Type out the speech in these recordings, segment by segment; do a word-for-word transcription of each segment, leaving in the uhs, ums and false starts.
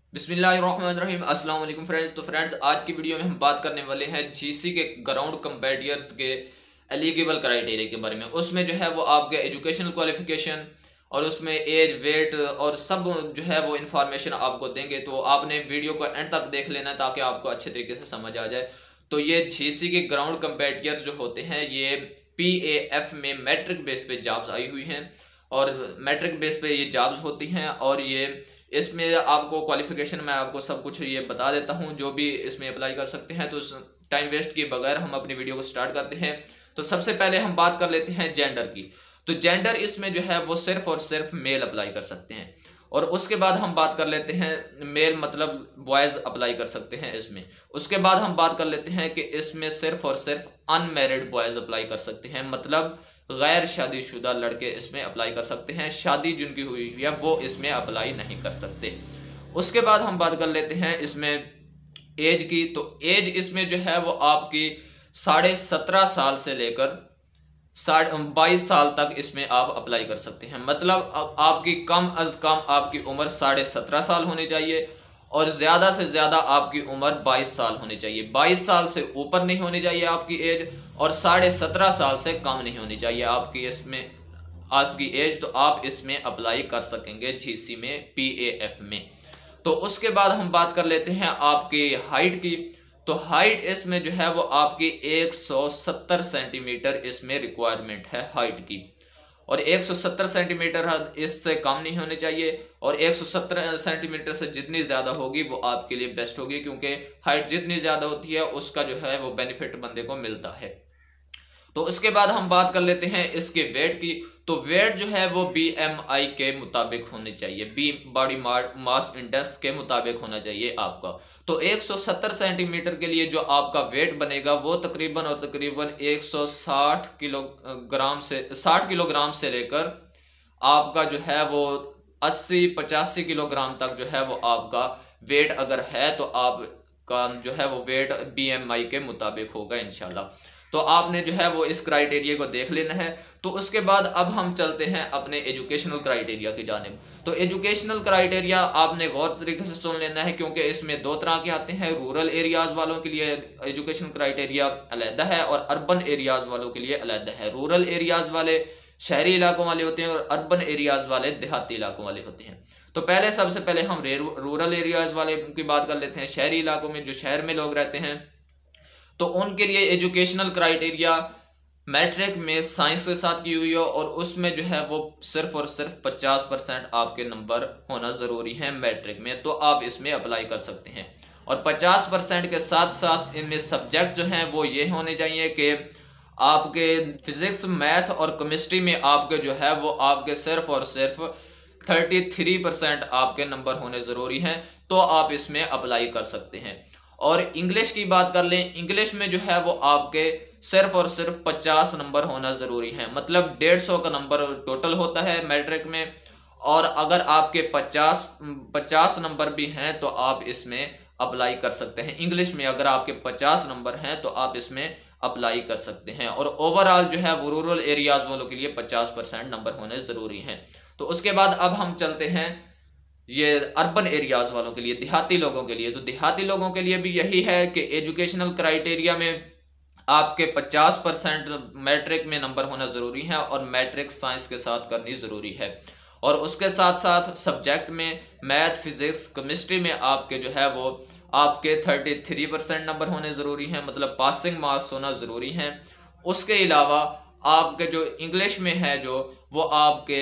बिस्मिल्लाहिर्रहमानिर्रहीम। अस्सलाम वालेकुम फ्रेंड्स। तो फ्रेंड्स, आज की वीडियो में हम बात करने वाले हैं जीसी के ग्राउंड कंबैटियर्स के एलिजिबल क्राइटेरिया के बारे में। उसमें जो है वो आपके एजुकेशनल क्वालिफिकेशन और उसमें एज, वेट और सब जो है वो इन्फॉर्मेशन आपको देंगे। तो आपने वीडियो को एंड तक देख लेना ताकि आपको अच्छे तरीके से समझ आ जाए। तो ये जीसी के ग्राउंड कंबैटियर्स जो होते हैं ये पीएएफ में मैट्रिक बेस पे जॉब्स आई हुई हैं और मैट्रिक बेस पे ये जॉब्स होती हैं। और ये इसमें आपको क्वालिफिकेशन मैं आपको सब कुछ ये बता देता हूँ जो भी इसमें अप्लाई कर सकते हैं। तो टाइम वेस्ट किए बगैर हम अपनी वीडियो को स्टार्ट करते हैं। तो सबसे पहले हम बात कर लेते हैं जेंडर की। तो जेंडर इसमें जो है वो सिर्फ और सिर्फ मेल अप्लाई कर सकते हैं। और उसके बाद हम बात कर लेते हैं मेल मतलब बॉयज अप्लाई कर सकते हैं इसमें। उसके बाद हम बात कर लेते हैं कि इसमें सिर्फ और सिर्फ अनमैरिड बॉयज अप्लाई कर सकते हैं, मतलब गैर शादीशुदा लड़के इसमें अप्लाई कर सकते हैं। शादी जिनकी हुई है वो इसमें अप्लाई नहीं कर सकते। उसके बाद हम बात कर लेते हैं इसमें एज की। तो एज इसमें जो है वो आपकी साढ़े सत्रह साल से लेकर साढ़े बाईस साल तक इसमें आप अप्लाई कर सकते हैं। मतलब आपकी कम अज कम आपकी उम्र साढ़े सत्रह साल होनी चाहिए और ज़्यादा से ज़्यादा आपकी उम्र बाईस साल होनी चाहिए। बाईस साल से ऊपर नहीं होनी चाहिए आपकी एज और साढ़े सत्रह साल से कम नहीं होनी चाहिए आपकी इसमें आपकी एज। तो आप इसमें अप्लाई कर सकेंगे जीसी में, पीएएफ में। तो उसके बाद हम बात कर लेते हैं आपकी हाइट की। तो हाइट इसमें जो है वो आपकी एक सौ सत्तर सेंटीमीटर इसमें रिक्वायरमेंट है हाइट की। और एक सौ सत्तर सेंटीमीटर इससे कम नहीं होने चाहिए और एक सौ सत्तर सेंटीमीटर से जितनी ज़्यादा होगी वो आपके लिए बेस्ट होगी, क्योंकि हाइट जितनी ज़्यादा होती है उसका जो है वो बेनिफिट बंदे को मिलता है। तो उसके बाद हम बात कर लेते हैं इसके वेट की। तो वेट जो है वो बीएमआई के मुताबिक होनी चाहिए, बी बॉडी मास इंडेक्स के मुताबिक होना चाहिए आपका। तो एक सौ सत्तर सेंटीमीटर के लिए जो आपका वेट बनेगा वो तकरीबन और तकरीबन एक सौ साठ किलोग्राम से साठ किलोग्राम से लेकर आपका जो है वो अस्सी पचासी किलोग्राम तक जो है वो आपका वेट अगर है तो आपका जो है वो वेट बीएमआई के मुताबिक होगा इंशाल्लाह। तो आपने जो है वो इस क्राइटेरिया को देख लेना है। तो उसके बाद अब हम चलते हैं अपने एजुकेशनल क्राइटेरिया की जानिब। तो एजुकेशनल क्राइटेरिया आपने गौर तरीके से सुन लेना है, क्योंकि इसमें दो तरह के आते हैं। रूरल एरियाज वालों के लिए एजुकेशन क्राइटेरिया अलहदा है और अर्बन एरियाज वालों के लिए अलहदा है। रूरल एरियाज वाले शहरी इलाकों वाले होते हैं और अर्बन एरियाज वाले देहाती इलाकों वाले होते हैं। तो पहले सबसे पहले हम रूरल एरियाज वाले की बात कर लेते हैं। शहरी इलाकों में जो शहर में लोग रहते हैं तो उनके लिए एजुकेशनल क्राइटेरिया मैट्रिक में साइंस के साथ की हुई हो और उसमें जो है वो सिर्फ और सिर्फ पचास परसेंट आपके नंबर होना ज़रूरी है मैट्रिक में, तो आप इसमें अप्लाई कर सकते हैं। और पचास परसेंट के साथ साथ इनमें सब्जेक्ट जो हैं वो ये होने चाहिए कि आपके फिज़िक्स, मैथ और केमिस्ट्री में आपके जो है वो आपके सिर्फ और सिर्फ तैंतीस परसेंट आपके नंबर होने ज़रूरी हैं, तो आप इसमें अप्लाई कर सकते हैं। और इंग्लिश की बात कर लें, इंग्लिश में जो है वो आपके सिर्फ और सिर्फ पचास नंबर होना ज़रूरी है। मतलब डेढ़ सौ का नंबर टोटल होता है मैट्रिक में और अगर आपके पचास पचास नंबर भी हैं तो आप इसमें अप्लाई कर सकते हैं। इंग्लिश में अगर आपके पचास नंबर हैं तो आप इसमें अप्लाई कर सकते हैं। और ओवरऑल जो है वो रूरल एरियाज वालों के लिए पचास परसेंट नंबर होने ज़रूरी हैं। तो उसके बाद अब हम चलते हैं ये अर्बन एरियाज वालों के लिए, देहाती लोगों के लिए। तो देहाती लोगों के लिए भी यही है कि एजुकेशनल क्राइटेरिया में आपके पचास परसेंट मैट्रिक में नंबर होना ज़रूरी है और मैट्रिक साइंस के साथ करनी ज़रूरी है। और उसके साथ साथ सब्जेक्ट में मैथ, फिज़िक्स, केमिस्ट्री में आपके जो है वो आपके तैंतीस परसेंट नंबर होने ज़रूरी हैं, मतलब पासिंग मार्क्स होना ज़रूरी हैं। उसके अलावा आपके जो इंग्लिश में है जो वो आपके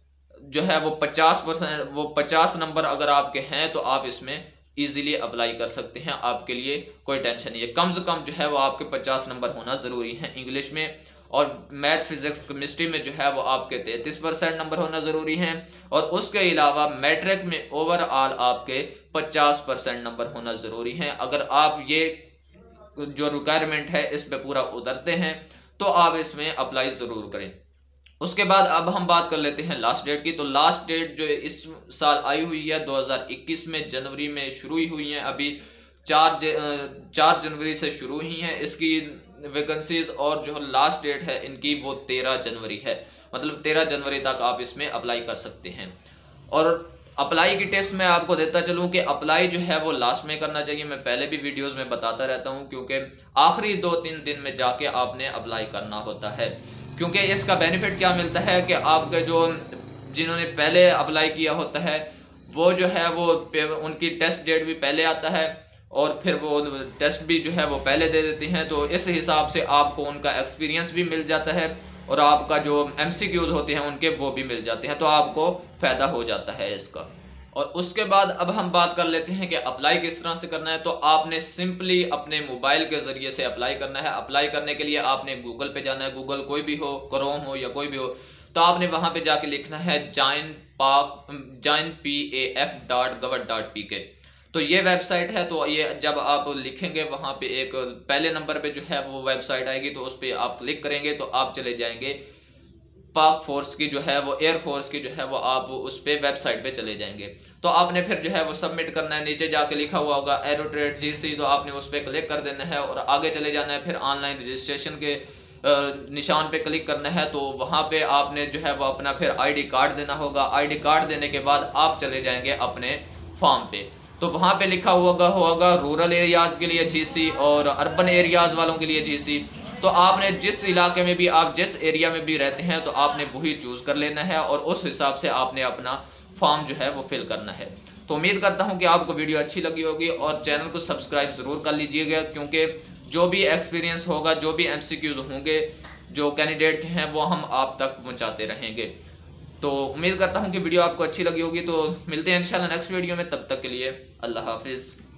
जो है वो पचास परसेंट वो पचास नंबर अगर आपके हैं तो आप इसमें इजीली अप्लाई कर सकते हैं। आपके लिए कोई टेंशन नहीं है। कम से कम जो है वो आपके पचास नंबर होना ज़रूरी है इंग्लिश में। और मैथ, फिज़िक्स, केमिस्ट्री में जो है वो आपके तैंतीस परसेंट नंबर होना ज़रूरी हैं। और उसके अलावा मैट्रिक में ओवरऑल आपके पचास परसेंट नंबर होना ज़रूरी हैं। अगर आप ये जो रिक्वायरमेंट है इस पर पूरा उतरते हैं तो आप इसमें अप्लाई ज़रूर करें। उसके बाद अब हम बात कर लेते हैं लास्ट डेट की। तो लास्ट डेट जो इस साल आई हुई है दो हज़ार इक्कीस में जनवरी में शुरू ही हुई है। अभी चार चार जनवरी से शुरू ही है इसकी वैकेंसीज और जो लास्ट डेट है इनकी वो तेरह जनवरी है। मतलब तेरह जनवरी तक आप इसमें अप्लाई कर सकते हैं। और अप्लाई की टिप्स मैं आपको देता चलूं कि अप्लाई जो है वो लास्ट में करना चाहिए। मैं पहले भी वीडियोस में बताता रहता हूं, क्योंकि आखिरी दो तीन दिन में जाके आपने अप्लाई करना होता है। क्योंकि इसका बेनिफिट क्या मिलता है कि आपके जो जिन्होंने पहले अप्लाई किया होता है वो जो है वो उनकी टेस्ट डेट भी पहले आता है और फिर वो टेस्ट भी जो है वो पहले दे देती हैं। तो इस हिसाब से आपको उनका एक्सपीरियंस भी मिल जाता है और आपका जो एमसीक्यूज होते हैं उनके वो भी मिल जाते हैं, तो आपको फ़ायदा हो जाता है इसका। और उसके बाद अब हम बात कर लेते हैं कि अप्लाई किस तरह से करना है। तो आपने सिंपली अपने मोबाइल के ज़रिए से अप्लाई करना है। अप्लाई करने के लिए आपने गूगल पे जाना है, गूगल कोई भी हो, क्रोम हो या कोई भी हो, तो आपने वहाँ पे जाके लिखना है join Pak join P A F dot gov dot P K. तो ये वेबसाइट है। तो ये जब आप लिखेंगे वहाँ पे एक पहले नंबर पे जो है वो वेबसाइट आएगी, तो उस पर आप क्लिक करेंगे तो आप चले जाएंगे पाक फोर्स की जो है वो एयर फोर्स की जो है वो आप उस पे वेबसाइट पे चले जाएंगे। तो आपने फिर जो है वो सबमिट करना है। नीचे जाके लिखा हुआ होगा एरोट्रेड जीसी, तो आपने उस पर क्लिक कर देना है और आगे चले जाना है। फिर ऑनलाइन रजिस्ट्रेशन के निशान पे क्लिक करना है। तो वहाँ पे आपने जो है वो अपना फिर आईडी कार्ड देना होगा। आईडी कार्ड देने के बाद आप चले जाएंगे अपने फॉर्म पे। तो वहाँ पे लिखा हुआ होगा रूरल एरियाज़ के लिए जीसी और अर्बन एरियाज़ वालों के लिए जीसी। तो आपने जिस इलाके में भी आप जिस एरिया में भी रहते हैं तो आपने वही चूज़ कर लेना है और उस हिसाब से आपने अपना फॉर्म जो है वो फिल करना है। तो उम्मीद करता हूँ कि आपको वीडियो अच्छी लगी होगी और चैनल को सब्सक्राइब ज़रूर कर लीजिएगा, क्योंकि जो भी एक्सपीरियंस होगा, जो भी एमसीक्यूज़ होंगे जो कैंडिडेट के हैं, वो हम आप तक पहुँचाते रहेंगे। तो उम्मीद करता हूँ कि वीडियो आपको अच्छी लगी होगी। तो मिलते हैं इंशाल्लाह नेक्स्ट वीडियो में, तब तक के लिए अल्लाह हाफिज़।